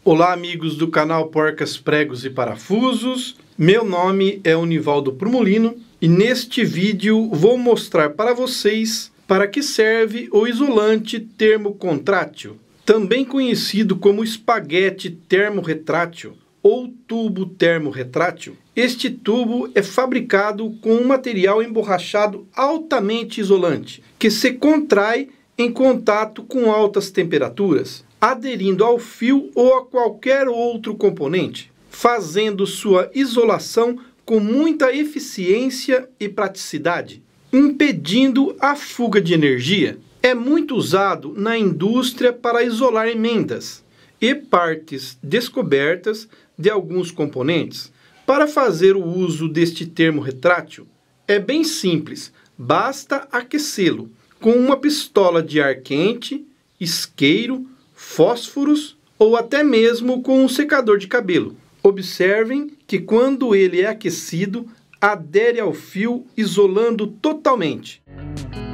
Olá, amigos do canal Porcas, Pregos e Parafusos. Meu nome é Univaldo Prumolino e neste vídeo vou mostrar para vocês para que serve o isolante termocontrátil, também conhecido como espaguete termorretrátil ou tubo termorretrátil. Este tubo é fabricado com um material emborrachado altamente isolante, que se contrai em contato com altas temperaturas, aderindo ao fio ou a qualquer outro componente, fazendo sua isolação com muita eficiência e praticidade, impedindo a fuga de energia. É muito usado na indústria para isolar emendas e partes descobertas de alguns componentes. Para fazer o uso deste termorretrátil, é bem simples, basta aquecê-lo com uma pistola de ar quente, isqueiro, fósforos ou até mesmo com um secador de cabelo. Observem que quando ele é aquecido, adere ao fio, isolando totalmente.